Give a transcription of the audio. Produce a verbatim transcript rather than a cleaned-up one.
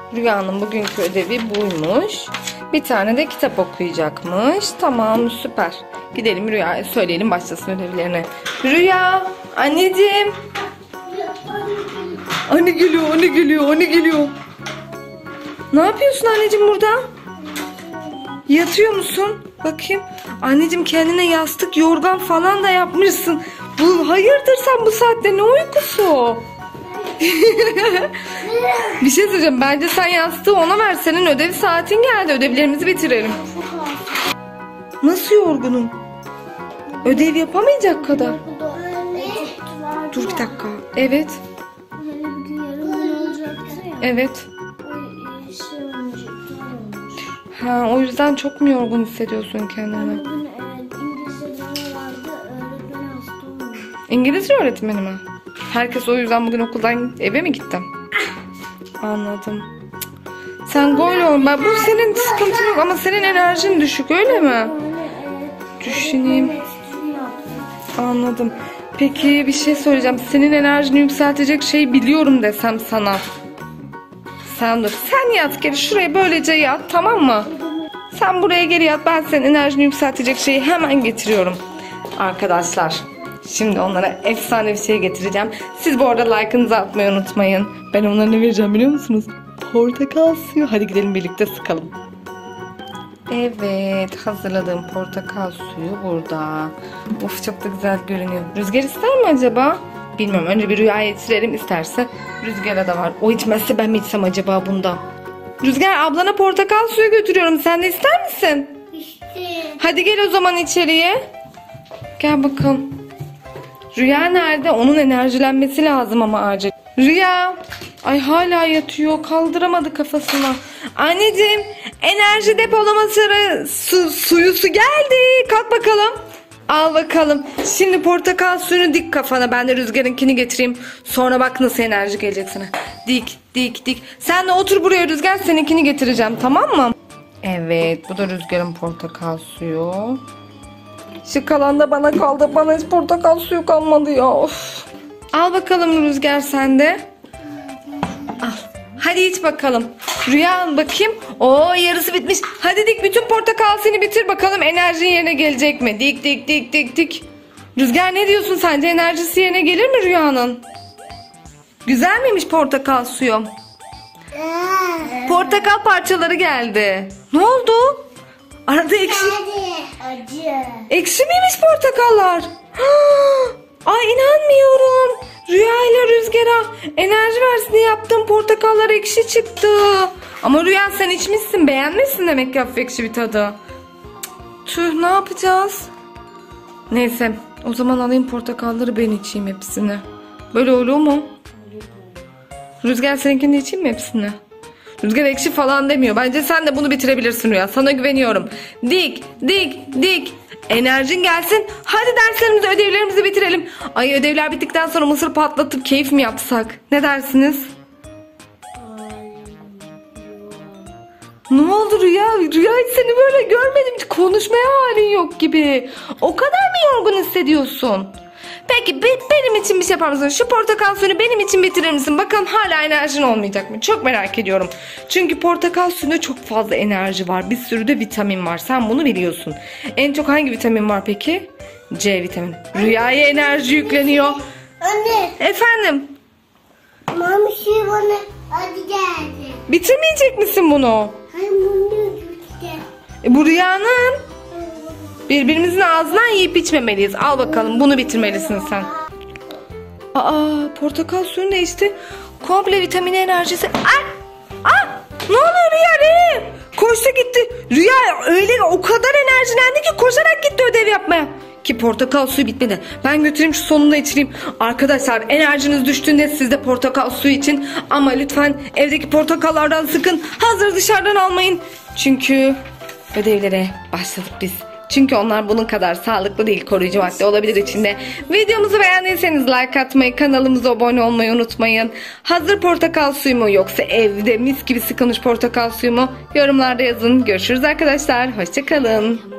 Rüya'nın bugünkü ödevi buymuş. Bir tane de kitap okuyacakmış. Tamam, süper. Gidelim Rüya'ya söyleyelim, başlasın ödevlerine. Rüya, anneciğim. Anne geliyor, anne geliyor, anne geliyor. Ne yapıyorsun anneciğim burada? Yatıyor musun? Bakayım. Anneciğim, kendine yastık, yorgan falan da yapmışsın. Bu hayırdır sen bu saatte, ne uykusu? Bir şey söyleyeceğim. Bence sen yastığı ona ver. Senin ödev saatin geldi. Ödevlerimizi bitirelim. Nasıl yorgunum? Ödev yapamayacak kadar. Dur bir dakika. Evet. Evet. Ha, o yüzden çok mu yorgun hissediyorsun kendini? İngilizce öğretmeni mi? Herkes o yüzden bugün okuldan eve mi gitti? Anladım. Sen böyle ol. Bu senin sıkıntın yok ama senin enerjin düşük, öyle mi? Düşüneyim. Anladım. Peki bir şey söyleyeceğim. Senin enerjini yükseltecek şey biliyorum desem sana. Sen dur. Sen yat geri. Şuraya böylece yat, tamam mı? Sen buraya geri yat. Ben senin enerjini yükseltecek şeyi hemen getiriyorum. Arkadaşlar, şimdi onlara efsane bir şey getireceğim. Siz bu arada like'ınızı atmayı unutmayın. Ben onlara ne vereceğim biliyor musunuz? Portakal suyu. Hadi gidelim birlikte sıkalım. Evet, hazırladığım portakal suyu burada. Of, çok da güzel görünüyor. Rüzgar ister mi acaba? Bilmiyorum. Önce bir Rüya'ya içirelim, isterse. Rüzgar'a da var. O içmezse ben mi içsem acaba bunda? Rüzgar, ablana portakal suyu götürüyorum. Sen de ister misin? İsterim. Hadi gel o zaman içeriye. Gel bakalım. Rüya nerede? Onun enerjilenmesi lazım ama acil. Rüya. Ay, hala yatıyor. Kaldıramadı kafasına. Anneciğim, enerji depolaması su, suyusu geldi. Kalk bakalım. Al bakalım. Şimdi portakal suyunu dik kafana. Ben de Rüzgar'ınkini getireyim. Sonra bak nasıl enerji gelecek sana. Dik dik dik. Sen de otur buraya Rüzgar. Seninkini getireceğim, tamam mı? Evet, bu da Rüzgar'ın portakal suyu. Şu kalan da bana kaldı. Bana hiç portakal suyu kalmadı ya. Of. Al bakalım Rüzgar, sen de. Al. Hadi iç bakalım. Rüya, bakayım. Oo, yarısı bitmiş. Hadi dik, bütün portakal suyunu bitir bakalım, enerjin yerine gelecek mi? Dik dik dik dik dik. Rüzgar, ne diyorsun, sence enerjisi yerine gelir mi Rüya'nın? Güzel miymiş portakal suyu? Portakal parçaları geldi. Ne oldu? Arada ekşi. Acı. Ekşi miymiş portakallar? Ay, inanmıyorum. Rüya ile Rüzgar'a enerji versin diye yaptığım portakallar ekşi çıktı. Ama Rüya, sen içmişsin, beğenmişsin demek ki hafif ekşi bir tadı. Tüh, ne yapacağız? Neyse, o zaman alayım portakalları, ben içeyim hepsini. Böyle olur mu? Rüzgar, seninkini de içeyim mi hepsini? Rüzgar ekşi falan demiyor. Bence sen de bunu bitirebilirsin Rüya. Sana güveniyorum. Dik dik dik. Enerjin gelsin. Hadi derslerimizi, ödevlerimizi bitirelim. Ay, ödevler bittikten sonra mısır patlatıp keyif mi yapsak? Ne dersiniz? Ne oldu Rüya? Rüya, hiç seni böyle görmedim. Hiç konuşmaya halin yok gibi. O kadar mı yorgun hissediyorsun? Peki benim için bir şey yapar mısın? Şu portakal suyunu benim için bitirir misin? Bakalım hala enerjin olmayacak mı? Çok merak ediyorum. Çünkü portakal suyunda çok fazla enerji var. Bir sürü de vitamin var. Sen bunu biliyorsun. En çok hangi vitamin var peki? C vitamini. Rüyaya enerji yükleniyor. Anne. Efendim? Mama şey bana acı geldi. Bitirmeyecek misin bunu? Hayır, bunu bitti. E, bu Rüyanın. Birbirimizin ağzından yiyip içmemeliyiz. Al bakalım, bunu bitirmelisin sen. Aa, portakal suyunu değişti. Komple vitamini, enerjisi. Ay! Aa! Ne oluyor Rüya? Ne? Koştu gitti. Rüya öyle o kadar enerjilendi ki koşarak gitti ödev yapmaya. Ki portakal suyu bitmedi. Ben götüreyim, şu sonunda içireyim. Arkadaşlar, enerjiniz düştüğünde siz de portakal suyu için. Ama lütfen evdeki portakallardan sıkın. Hazır dışarıdan almayın. Çünkü ödevlere başladık biz. Çünkü onlar bunun kadar sağlıklı değil, koruyucu madde olabilir içinde. Videomuzu beğendiyseniz like atmayı, kanalımıza abone olmayı unutmayın. Hazır portakal suyu mu yoksa evde mis gibi sıkılmış portakal suyu mu? Yorumlarda yazın. Görüşürüz arkadaşlar. Hoşça kalın.